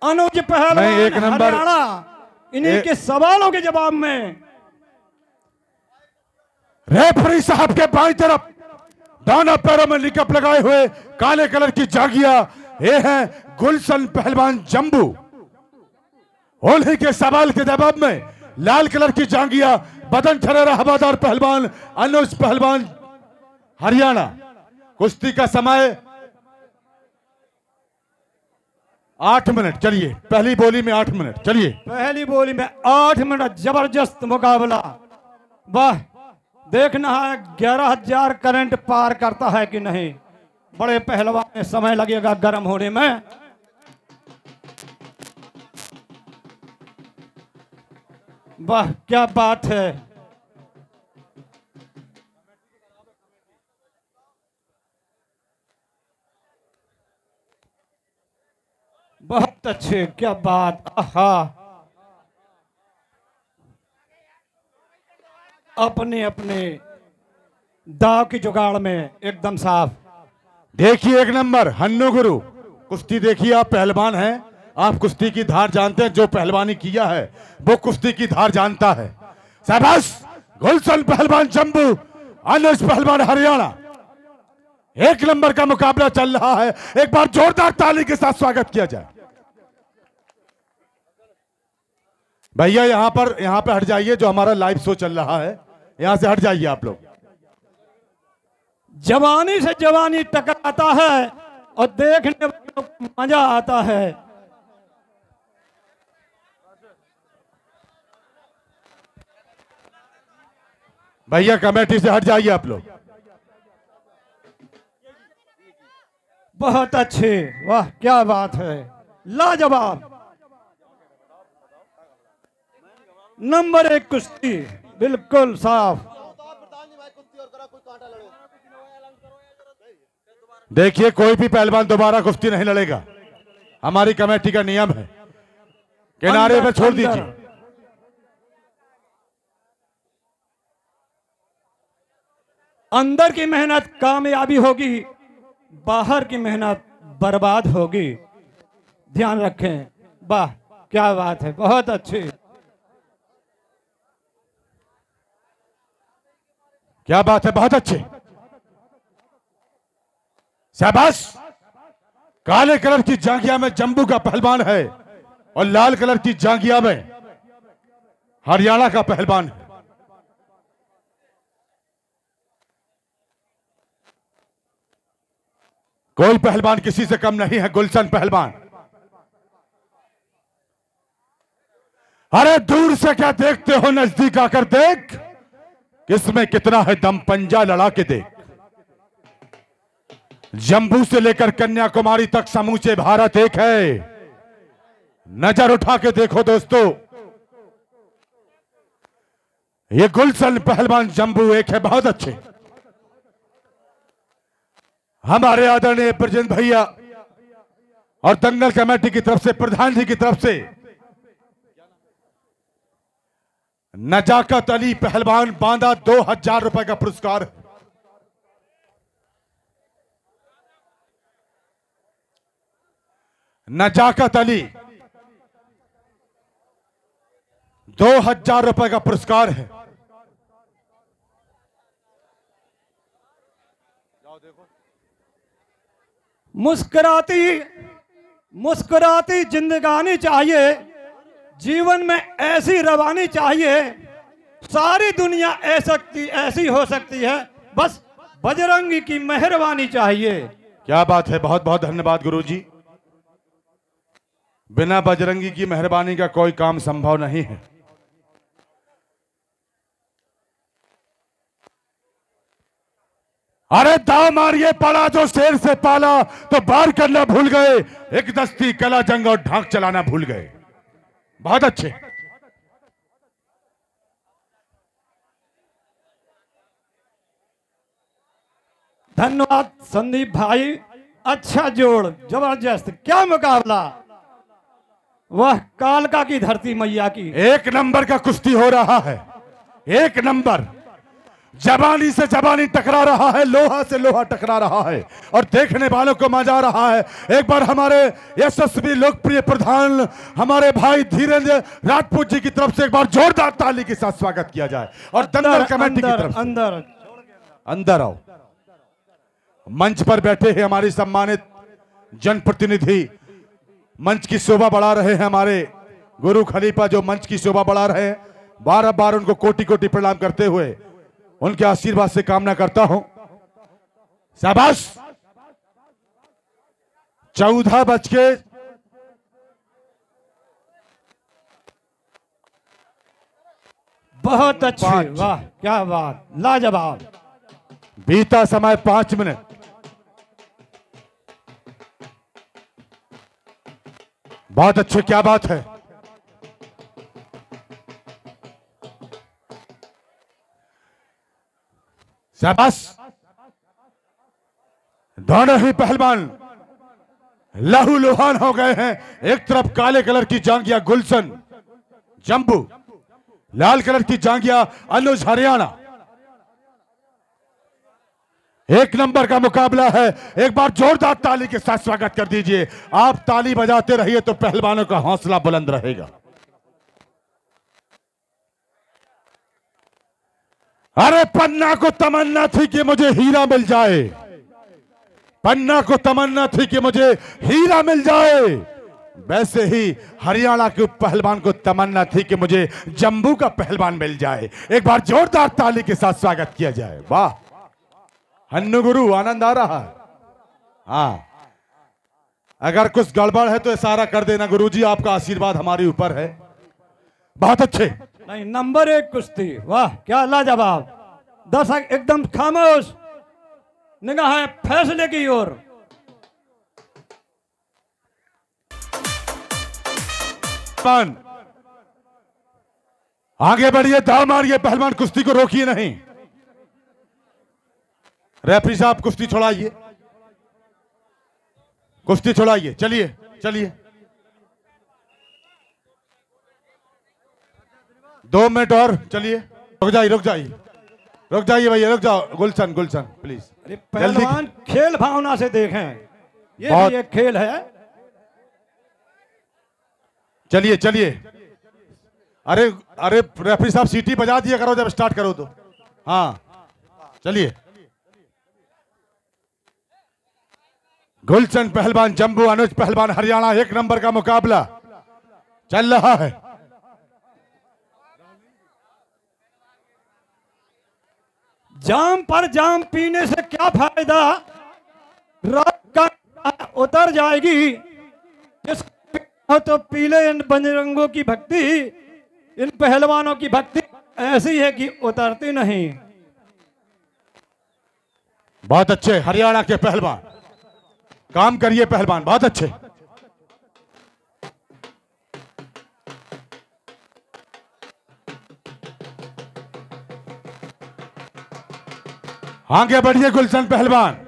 अनुज पहलवान एक नंबर हरियाणा, इन्हीं के सवालों के जवाब में रेफरी साहब के बाईं तरफ दोनों पैरों में निकप लगाए हुए काले कलर की जागिया, ये है गुलशन पहलवान जंबू। उन्हीं के सवाल के जवाब में लाल कलर की जांगिया बदन ठहरा हवादार पहलवान अनुज पहलवान हरियाणा। कुश्ती का समय 8 मिनट। चलिए, पहली बोली में 8 मिनट। चलिए, पहली बोली में 8 मिनट। जबरदस्त मुकाबला। वाह, देखना है 11,000 करंट पार करता है कि नहीं। बड़े पहलवान में समय लगेगा गर्म होने में। वाह, क्या बात है। बहुत अच्छे, क्या बात। आहा, अपने अपने दाव की जुगाड़ में एकदम साफ। देखिए एक नंबर हन्नू गुरु। कुश्ती देखिए, आप पहलवान हैं, आप कुश्ती की धार जानते हैं। जो पहलवानी किया है वो कुश्ती की धार जानता है। शाबाश, गुलशन पहलवान जंबू, अनुज पहलवान हरियाणा। एक नंबर का मुकाबला चल रहा है। एक बार जोरदार ताली के साथ स्वागत किया जाए। भैया यहां पे हट जाइए, जो हमारा लाइव शो चल रहा है, यहां से हट जाइए आप लोग। जवानी से जवानी टकराता है और देखने वालों को मजा आता है। भैया कमेटी से हट जाइए आप लोग। बहुत अच्छे, वाह क्या बात है, लाजवाब। नंबर 1 कुश्ती बिल्कुल साफ। देखिए, कोई भी पहलवान दोबारा कुश्ती नहीं लड़ेगा, हमारी कमेटी का नियम है। किनारे पे छोड़ दीजिए। अंदर की मेहनत कामयाबी होगी, बाहर की मेहनत बर्बाद होगी। ध्यान रखें। वाह क्या बात है, बहुत अच्छी। क्या बात है, बहुत अच्छे। शाबाश। काले कलर की जांगिया में जंबू का पहलवान है और लाल कलर की जांगिया में हरियाणा का पहलवान है। कोई पहलवान किसी से कम नहीं है। गुलशन पहलवान, अरे दूर से क्या देखते हो, नजदीक आकर देख, किसमें कितना है दम, पंजा लड़ा के देख। जम्बू से लेकर कन्याकुमारी तक समूचे भारत एक है। नजर उठा के देखो दोस्तों, ये गुलशन पहलवान जम्बू एक है। बहुत अच्छे। हमारे आदरणीय ब्रजेंद्र भैया और दंगल कमेटी की तरफ से, प्रधान जी की तरफ से नजाकत अली पहलवान बांदा 2000 रुपए का पुरस्कार। नजाकत अली 2000 रुपए का पुरस्कार है। मुस्कुराती मुस्कुराती जिंदगानी चाहिए, जीवन में ऐसी रवानी चाहिए। सारी दुनिया ऐसी हो सकती है, बस बजरंगी की मेहरबानी चाहिए। क्या बात है, बहुत बहुत धन्यवाद गुरुजी। बिना बजरंगी की मेहरबानी का कोई काम संभव नहीं है। अरे दाव मारिए पड़ा जो शेर से पाला, तो बार करना भूल गए, एक दस्ती कला जंग और ढाक चलाना भूल गए। बहुत अच्छे। धन्यवाद संदीप भाई, अच्छा जोड़, जबरदस्त, क्या मुकाबला। वह कालका की धरती मैया की। एक नंबर का कुश्ती हो रहा है, एक नंबर। जबानी से जबानी टकरा रहा है, लोहा से लोहा टकरा रहा है और देखने वालों को मजा आ रहा है। एक बार हमारे यशस्वी लोकप्रिय प्रधान हमारे भाई धीरेन्द्र राजपूत जी की तरफ से एक बार जोरदार ताली के साथ स्वागत किया जाए और दंगल कमेटी की तरफ से अंदर आओ। मंच पर बैठे हैं हमारे सम्मानित जनप्रतिनिधि, मंच की शोभा बढ़ा रहे हैं हमारे गुरु खलीफा, जो मंच की शोभा बढ़ा रहे हैं। बार बार उनको कोटि कोटि प्रणाम करते हुए उनके आशीर्वाद से कामना करता हूं। शाबाश। 14 बज के बहुत अच्छे, वाह क्या बात, लाजवाब। बीता समय 5 मिनट। बहुत अच्छे, क्या बात है। शाबाश। दोनों ही पहलवान लहू लुहान हो गए हैं। एक तरफ काले कलर की जांगिया गुलशन जंबू, लाल कलर की जांगिया अनुज हरियाणा। एक नंबर का मुकाबला है। एक बार जोरदार ताली के साथ स्वागत कर दीजिए। आप ताली बजाते रहिए तो पहलवानों का हौसला बुलंद रहेगा। अरे पन्ना को तमन्ना थी कि मुझे हीरा मिल जाए, पन्ना को तमन्ना थी कि मुझे हीरा मिल जाए, वैसे ही हरियाणा के पहलवान को तमन्ना थी कि मुझे जंबू का पहलवान मिल जाए। एक बार जोरदार ताली के साथ स्वागत किया जाए। वाह हन्नू गुरु, आनंद आ रहा है। हाँ, अगर कुछ गड़बड़ है तो इशारा कर देना गुरुजी, आपका आशीर्वाद हमारे ऊपर है। बहुत अच्छे। नहीं, नंबर 1 कुश्ती, वाह क्या लाजवाब। दर्शक एकदम खामोश, निगाहें फैसले की ओर। आगे बढ़िए, दाव मारिए, पहलवान कुश्ती को रोकिए नहीं। रेफरी साहब कुश्ती छोड़ाइए, कुश्ती छोड़ाइए। चलिए चलिए, 2 मिनट और चलिए। रुक जाइए रुक जाइए रुक जाइए भैया, रुक जाओ। गुलशन गुलशन प्लीज। अरे पहलवान खेल भावना से देखें, ये भी एक खेल है। चलिए चलिए। अरे अरे रेफरी साहब सीटी बजा दिया करो जब स्टार्ट करो तो। हाँ चलिए। गुलशन पहलवान जंबू अनुज पहलवान हरियाणा, एक नंबर का मुकाबला चल रहा है। जाम पर जाम पीने से क्या फायदा, रात का उतर जाएगी। तो पीले इन बजरंगों की भक्ति, इन पहलवानों की भक्ति ऐसी है कि उतरती नहीं। बहुत अच्छे हरियाणा के पहलवान, काम करिए पहलवान, बहुत अच्छे। आगे बढ़िए गुलशन पहलवान।